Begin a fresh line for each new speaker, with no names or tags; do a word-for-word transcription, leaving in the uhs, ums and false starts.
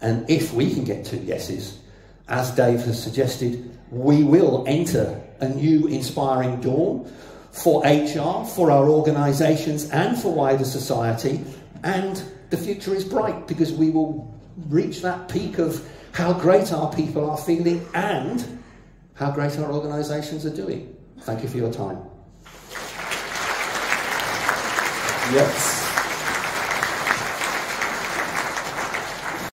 And if we can get two yeses, as Dave has suggested, we will enter a new inspiring dawn for H R, for our organisations and for wider society. And the future is bright because we will reach that peak of how great our people are feeling and how great our organisations are doing. Thank you for your time.
Yes.